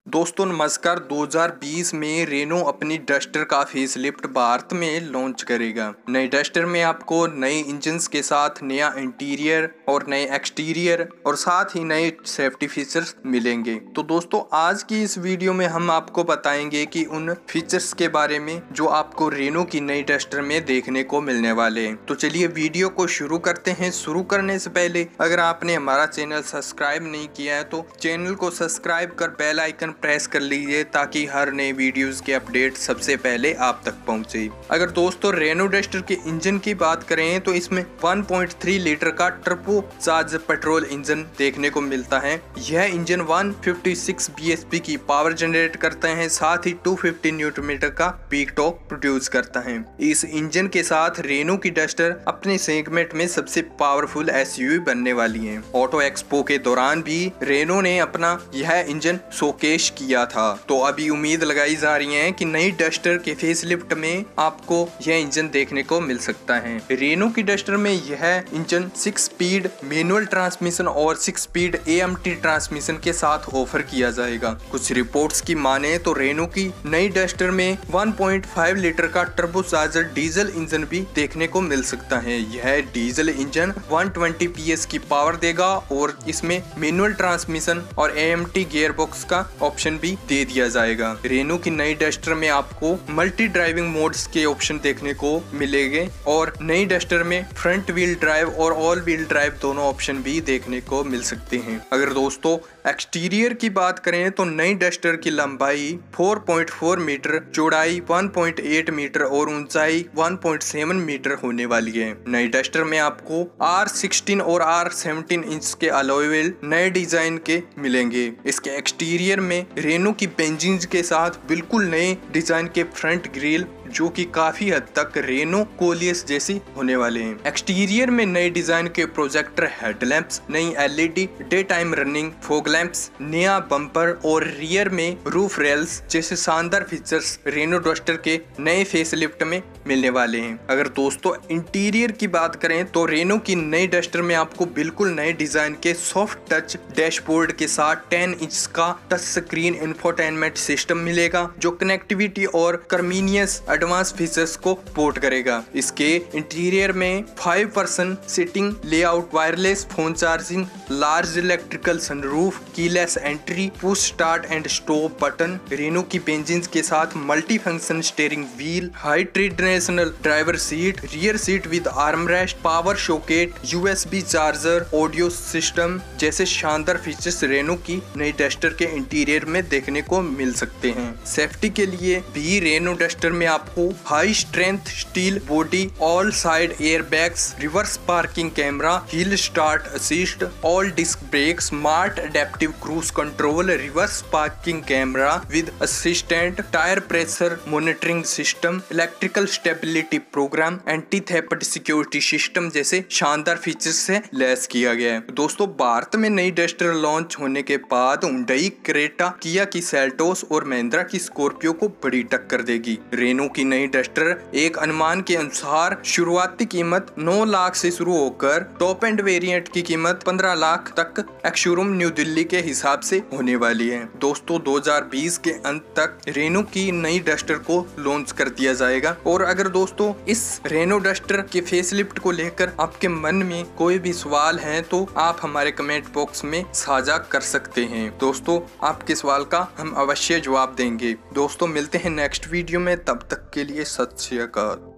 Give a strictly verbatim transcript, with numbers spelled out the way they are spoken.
दोस्तों नमस्कार। दो हज़ार बीस में रेनो अपनी डस्टर का फेसलिफ्ट भारत में लॉन्च करेगा। नए डस्टर में आपको नए इंजन्स के साथ नया इंटीरियर और नए एक्सटीरियर और साथ ही नए सेफ्टी फीचर्स मिलेंगे। तो दोस्तों आज की इस वीडियो में हम आपको बताएंगे कि उन फीचर्स के बारे में जो आपको रेनो की नई डस्टर में देखने को मिलने वाले हैं। तो चलिए वीडियो को शुरू करते हैं। शुरू करने से पहले अगर आपने हमारा चैनल सब्सक्राइब नहीं किया है तो चैनल को सब्सक्राइब कर बेल आइकन प्रेस कर लीजिए ताकि हर नए वीडियोस के अपडेट सबसे पहले आप तक पहुंचे। अगर दोस्तों रेनो डस्टर के इंजन की बात करें तो इसमें वन पॉइंट थ्री लीटर का टर्बो चार्ज पेट्रोल इंजन देखने को मिलता है। यह इंजन एक सौ छप्पन बीएचपी की पावर जनरेट करता है, साथ ही दो सौ पचास न्यूटन मीटर का पीक टॉर्क प्रोड्यूस करता है। इस इंजन के साथ रेनो की डस्टर अपने सेगमेंट में सबसे पावरफुल एसयूवी बनने वाली है। ऑटो एक्सपो के दौरान भी रेनो ने अपना यह इंजन शोकेस किया था। तो अभी उम्मीद लगाई जा रही है कि नई डस्टर के फेसलिफ्ट में आपको यह इंजन देखने को मिल सकता है। रेनो की डस्टर में यह engine six speed manual transmission और सिक्स स्पीड एएमटी ट्रांसमिशन के साथ ऑफर किया जाएगा। कुछ रिपोर्ट्स की माने तो रेनो की नई डस्टर में वन पॉइंट फाइव लीटर का टर्बोचार्जर डीजल इंजन भी देखने को मिल सकता है। यह डीजल इंजन एक सौ बीस पीएस की पावर देगा और इसमें मैनुअल ट्रांसमिशन और एएमटी गियरबॉक्स का ऑप्शन भी दे दिया जाएगा। रेनो की नई डस्टर में आपको मल्टी ड्राइविंग मोड्स के ऑप्शन देखने को मिलेंगे और नई डस्टर में फ्रंट व्हील ड्राइव और ऑल व्हील ड्राइव दोनों ऑप्शन भी देखने को मिल सकते हैं। अगर दोस्तों एक्सटीरियर की बात करें तो नई डस्टर की लंबाई चार पॉइंट चार मीटर, चौड़ाई एक पॉइंट आठ मीटर और ऊंचाई एक पॉइंट सात मीटर होने वाली है। नई डस्टर में आपको आर सिक्सटीन और आर सेवनटीन इंच के अलॉय व्हील नए डिजाइन के मिलेंगे। इसके एक्सटीरियर में रेनो की पेंजिंस के साथ बिल्कुल नए डिजाइन के फ्रंट ग्रिल जो कि काफी हद तक रेनो कोलियस जैसी होने वाले हैं। एक्सटीरियर में नए डिजाइन के प्रोजेक्टर हेडलैम्प्स, नई LED day time running fog lamps, नया बम्पर और रियर में रूफ रेल्स जैसे शानदार फीचर्स रेनो डस्टर के नए फेसलिफ्ट में मिलने वाले हैं। अगर दोस्तों इंटीरियर की बात करें तो रेनो की नई डस्टर में आपको बिल्कुल नए डिजाइन के सॉफ्ट टच डैशबोर्ड के साथ टेन इंच का टच स्क्रीन इंफोटेनमेंट सिस्टम मिलेगा जो कनेक्टिविटी और कन्वीनियंस एडवांस फीचर्स को सपोर्ट करेगा। इसके इंटीरियर में five person seating layout, wireless phone charging, large electrical sunroof, keyless entry, push start and stop button, Renault की पेंजिंस के साथ multi function steering wheel, high translational driver seat, rear seat with armrest, power socket, USB charger, audio system जैसे शानदार features Reno की नई duster के interior में देखने को मिल सकते हैं। सेफ्टी के लिए भी रेनो डस्टर में आपको high strength steel body, all side air bags, reverse parking camera, hill start assist, all disc brake, smart adaptive cruise control, reverse parking camera with assistant, tyre pressure monitoring system, electrical stability programme, anti theft security system जैसे शानदार features से lace किया गया है। दोस्तों भारत में नई duster launch होने के बाद हुंडई क्रेटा, किया की सेल्टोस और महिंद्रा की स्कॉर्पियो को बड़ी टक्कर देगी। रेनो की नई डस्टर एक अनुमान के अनुसार शुरुआती कीमत नौ लाख से शुरू होकर टॉप एंड वेरिएंट की कीमत पंद्रह लाख तक एक्शोरूम न्यू दिल्ली के हिसाब से होने वाली है। दोस्तों दो हज़ार बीस के अंत तक रेनो की नई डस्टर को लॉन्च कर दिया जाएगा। और अगर दोस्तों इस रेनो डस्टर के फेसलिफ्ट को लेकर आपके मन में कोई भी सवाल है तो आप हमारे कमेंट बॉक्स में साझा कर सकते हैं। दोस्तों आपके सवाल का हम अवश्य जवाब देंगे। दोस्तों मिलते हैं नेक्स्ट वीडियो में, तब तक के लिए सत श्री अकाल।